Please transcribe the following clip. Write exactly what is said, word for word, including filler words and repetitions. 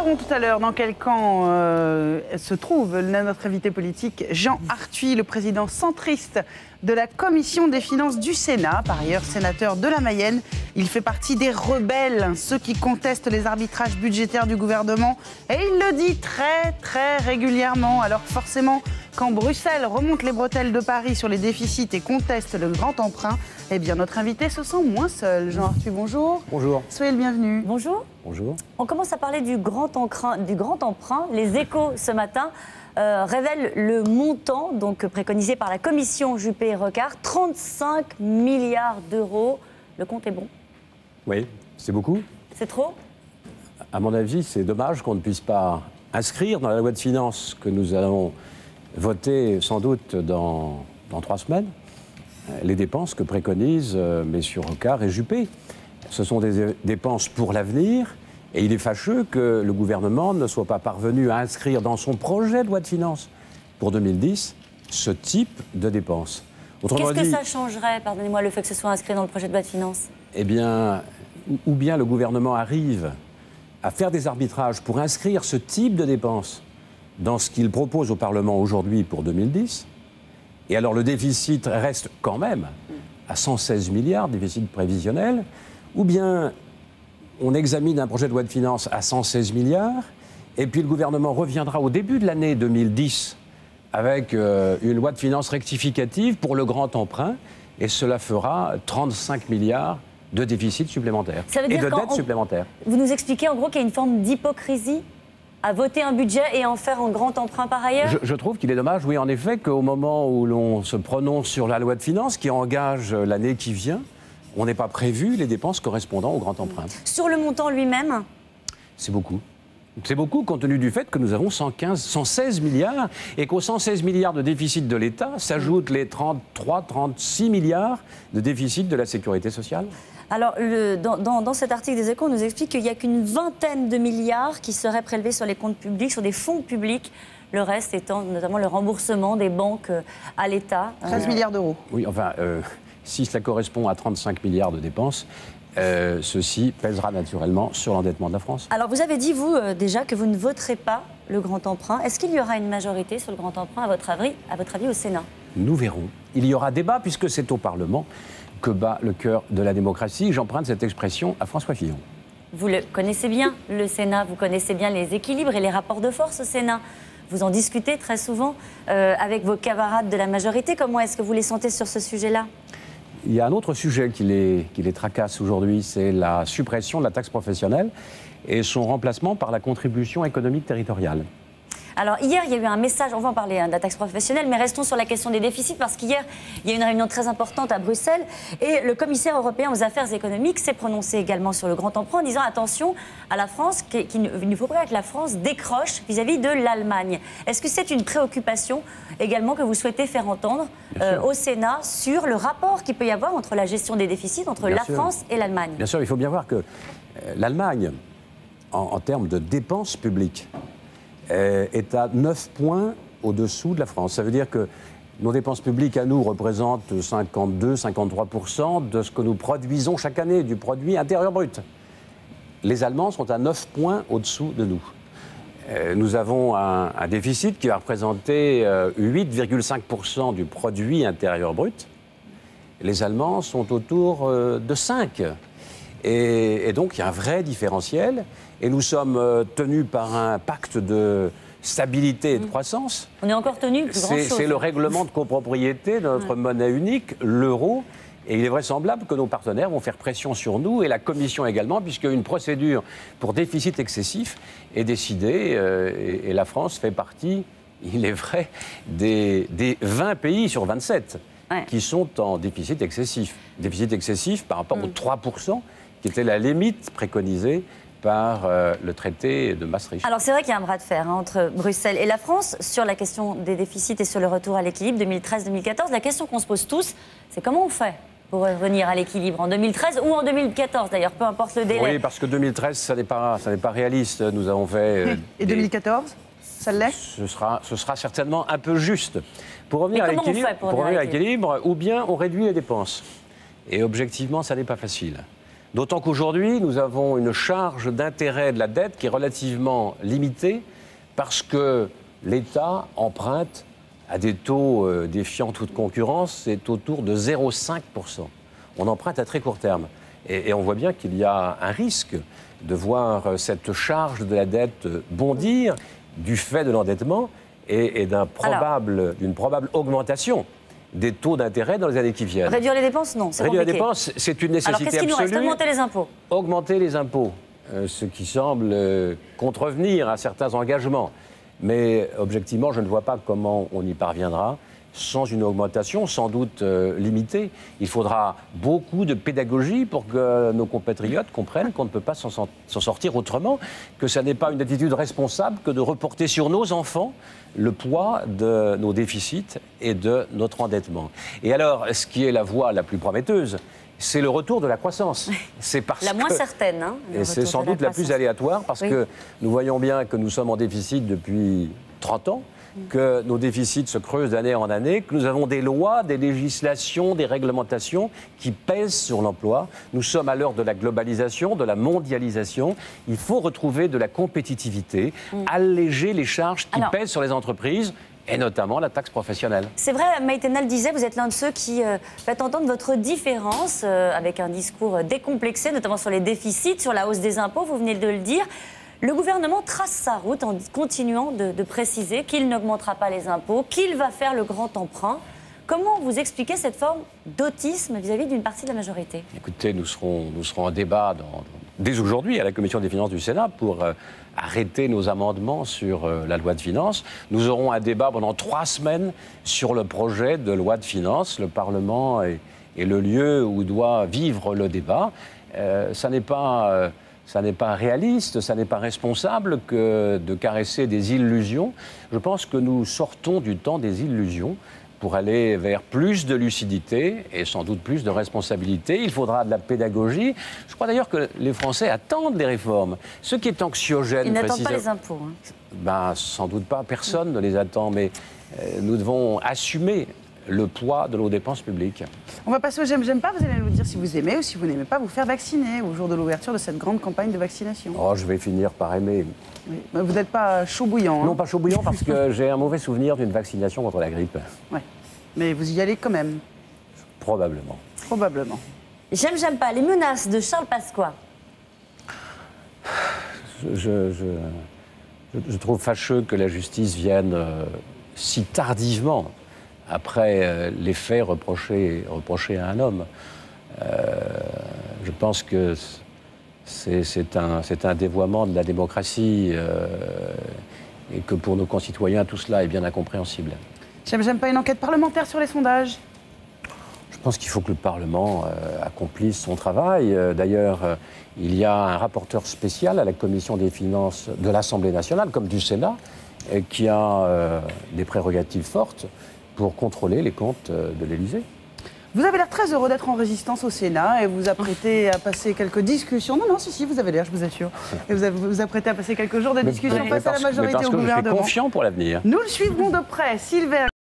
saurons tout à l'heure dans quel camp euh, se trouve notre invité politique Jean Arthuis, le président centriste de la Commission des finances du Sénat, par ailleurs sénateur de la Mayenne. Il fait partie des rebelles, ceux qui contestent les arbitrages budgétaires du gouvernement. Et il le dit très, très régulièrement. Alors forcément, quand Bruxelles remonte les bretelles de Paris sur les déficits et conteste le grand emprunt, eh bien notre invité se sent moins seul. Jean Arthuis, bonjour. Bonjour. Soyez le bienvenu. Bonjour. Bonjour. On commence à parler du grand emprunt. Du grand emprunt. Les Échos, ce matin, euh, révèlent le montant donc, préconisé par la commission Juppé-Recart, trente-cinq milliards d'euros. Le compte est bon? Oui, c'est beaucoup. C'est trop? À mon avis, c'est dommage qu'on ne puisse pas inscrire dans la loi de finances que nous allons voter sans doute dans, dans trois semaines les dépenses que préconisent euh, messieurs Recart et Juppé. Ce sont des dépenses pour l'avenir et il est fâcheux que le gouvernement ne soit pas parvenu à inscrire dans son projet de loi de finances pour deux mille dix ce type de dépenses. Qu'est-ce que ça changerait, pardonnez-moi, le fait que ce soit inscrit dans le projet de loi de finances? Eh bien, ou bien le gouvernement arrive à faire des arbitrages pour inscrire ce type de dépenses dans ce qu'il propose au Parlement aujourd'hui pour deux mille dix, et alors le déficit reste quand même à cent seize milliards, déficit prévisionnel, ou bien on examine un projet de loi de finances à cent seize milliards, et puis le gouvernement reviendra au début de l'année deux mille dix avec euh, une loi de finances rectificative pour le grand emprunt, et cela fera trente-cinq milliards de déficit supplémentaire Ça veut dire et de quand dette on... supplémentaire. Vous nous expliquez en gros qu'il y a une forme d'hypocrisie à voter un budget et en faire un grand emprunt par ailleurs? Je, je trouve qu'il est dommage, oui, en effet, qu'au moment où l'on se prononce sur la loi de finances qui engage l'année qui vient, on n'ait pas prévu les dépenses correspondant au grand emprunt. Sur le montant lui-même? C'est beaucoup. C'est beaucoup compte tenu du fait que nous avons cent quinze, cent seize milliards et qu'aux cent seize milliards de déficit de l'État s'ajoutent les trente-trois, trente-six milliards de déficit de la sécurité sociale. Alors, le, dans, dans, dans cet article des Échos, on nous explique qu'il n'y a qu'une vingtaine de milliards qui seraient prélevés sur les comptes publics, sur des fonds publics, le reste étant notamment le remboursement des banques à l'État. treize milliards d'euros. Oui, enfin, euh, si cela correspond à trente-cinq milliards de dépenses, euh, ceci pèsera naturellement sur l'endettement de la France. Alors, vous avez dit, vous, euh, déjà, que vous ne voterez pas le grand emprunt. Est-ce qu'il y aura une majorité sur le grand emprunt, à votre avis, à votre avis au Sénat? Nous verrons. Il y aura débat puisque c'est au Parlement que bat le cœur de la démocratie. J'emprunte cette expression à François Fillon. Vous le connaissez bien, le Sénat. Vous connaissez bien les équilibres et les rapports de force au Sénat. Vous en discutez très souvent euh, avec vos camarades de la majorité. Comment est-ce que vous les sentez sur ce sujet-là? Il y a un autre sujet qui les, qui les tracasse aujourd'hui, c'est la suppression de la taxe professionnelle et son remplacement par la contribution économique territoriale. Alors hier, il y a eu un message, on va en parler hein, de la taxe professionnelle, mais restons sur la question des déficits parce qu'hier, il y a eu une réunion très importante à Bruxelles et le commissaire européen aux affaires économiques s'est prononcé également sur le grand emprunt en disant attention à la France, qu'il ne faut pas que la France décroche vis-à-vis de l'Allemagne. Est-ce que c'est une préoccupation également que vous souhaitez faire entendre euh, au Sénat sur le rapport qu'il peut y avoir entre la gestion des déficits entre bien la sûr. France et l'Allemagne? Bien sûr, il faut bien voir que euh, l'Allemagne, en, en termes de dépenses publiques, est à neuf points au-dessous de la France. Ça veut dire que nos dépenses publiques à nous représentent cinquante-deux à cinquante-trois pour cent de ce que nous produisons chaque année, du produit intérieur brut. Les Allemands sont à neuf points au-dessous de nous. Nous avons un, un déficit qui va représenter huit virgule cinq pour cent du produit intérieur brut. Les Allemands sont autour de cinq. Et, et donc, il y a un vrai différentiel. Et nous sommes euh, tenus par un pacte de stabilité et de croissance. On est encore tenus plus grand chose. C'est le règlement de copropriété de notre ouais. monnaie unique, l'euro. Et il est vraisemblable que nos partenaires vont faire pression sur nous, et la Commission également, puisqu'une procédure pour déficit excessif est décidée. Euh, et, et la France fait partie, il est vrai, des, des vingt pays sur vingt-sept ouais. qui sont en déficit excessif. Déficit excessif par rapport mm. aux trois pour cent qui était la limite préconisée par euh, le traité de Maastricht. Alors c'est vrai qu'il y a un bras de fer hein, entre Bruxelles et la France sur la question des déficits et sur le retour à l'équilibre deux mille treize deux mille quatorze. La question qu'on se pose tous, c'est comment on fait pour revenir à l'équilibre en deux mille treize ou en deux mille quatorze d'ailleurs, peu importe le délai. Oui, parce que deux mille treize, ça n'est pas, ça n'est pas réaliste. Nous avons fait... Euh, et deux mille quatorze, ça l'est? Ce sera, ce sera certainement un peu juste. Pour revenir à l'équilibre, pour pour revenir à l'équilibre, ou bien on réduit les dépenses. Et objectivement, ça n'est pas facile. D'autant qu'aujourd'hui, nous avons une charge d'intérêt de la dette qui est relativement limitée parce que l'État emprunte à des taux euh, défiant toute concurrence, c'est autour de zéro virgule cinq pour cent. On emprunte à très court terme. Et, et on voit bien qu'il y a un risque de voir cette charge de la dette bondir du fait de l'endettement et, et d'un probable, d'une probable augmentation des taux d'intérêt dans les années qui viennent. Réduire les dépenses, non, c'est Réduire compliqué. les dépenses, c'est une nécessité Alors, qu'est-ce qu'il nous reste? absolue. Augmenter les impôts. Augmenter les impôts, euh, ce qui semble euh, contrevenir à certains engagements. Mais objectivement, je ne vois pas comment on y parviendra sans une augmentation sans doute euh, limitée. Il faudra beaucoup de pédagogie pour que nos compatriotes comprennent qu'on ne peut pas s'en sortir autrement, que ça n'est pas une attitude responsable que de reporter sur nos enfants le poids de nos déficits et de notre endettement. Et alors, ce qui est la voie la plus prometteuse, c'est le retour de la croissance. C'est parce la moins que, certaine. Hein, et c'est sans doute la, la plus aléatoire parce oui. que nous voyons bien que nous sommes en déficit depuis trente ans, que nos déficits se creusent d'année en année, que nous avons des lois, des législations, des réglementations qui pèsent sur l'emploi. Nous sommes à l'heure de la globalisation, de la mondialisation. Il faut retrouver de la compétitivité, mm. alléger les charges qui Alors, pèsent sur les entreprises, et notamment la taxe professionnelle. C'est vrai, Maïtena le disait, vous êtes l'un de ceux qui euh, fait entendre votre différence euh, avec un discours décomplexé, notamment sur les déficits, sur la hausse des impôts, vous venez de le dire. Le gouvernement trace sa route en continuant de, de préciser qu'il n'augmentera pas les impôts, qu'il va faire le grand emprunt. Comment vous expliquez cette forme d'autisme vis-à-vis d'une partie de la majorité? Écoutez, nous serons, nous serons en débat dans, dans, dès aujourd'hui à la Commission des finances du Sénat pour euh, arrêter nos amendements sur euh, la loi de finances. Nous aurons un débat pendant trois semaines sur le projet de loi de finances. Le Parlement est, est le lieu où doit vivre le débat. Euh, ça n'est pas... Euh, Ça n'est pas réaliste, ça n'est pas responsable que de caresser des illusions. Je pense que nous sortons du temps des illusions pour aller vers plus de lucidité et sans doute plus de responsabilité. Il faudra de la pédagogie. Je crois d'ailleurs que les Français attendent les réformes. Ce qui est anxiogène... Ils n'attendent pas les impôts. Hein. Ben, sans doute pas, personne ne les attend, mais euh, nous devons assumer le poids de nos dépenses publiques. On va passer au j'aime, j'aime pas. Vous allez nous dire si vous aimez ou si vous n'aimez pas vous faire vacciner au jour de l'ouverture de cette grande campagne de vaccination. Oh, je vais finir par aimer. Oui. Vous n'êtes pas chaud bouillant. Hein. Non, pas chaud bouillant parce que j'ai un mauvais souvenir d'une vaccination contre la grippe. Oui, mais vous y allez quand même. Probablement. Probablement. J'aime, j'aime pas. Les menaces de Charles Pasqua. Je, je, je, je trouve fâcheux que la justice vienne euh, si tardivement après euh, les faits reprochés, reprochés à un homme. Euh, je pense que c'est un, un dévoiement de la démocratie euh, et que pour nos concitoyens, tout cela est bien incompréhensible. J'aime, j'aime pas une enquête parlementaire sur les sondages. Je pense qu'il faut que le Parlement euh, accomplisse son travail. Euh, D'ailleurs, euh, il y a un rapporteur spécial à la Commission des finances de l'Assemblée nationale, comme du Sénat, euh, qui a euh, des prérogatives fortes pour contrôler les comptes de l'Élysée. Vous avez l'air très heureux d'être en résistance au Sénat et vous vous apprêtez à passer quelques discussions. Non, non, si, si, vous avez l'air, je vous assure. Et vous vous apprêtez à passer quelques jours de discussion face à la majorité mais parce au que gouvernement. Je suis confiant pour l'avenir. Nous le suivrons de près. Sylvain.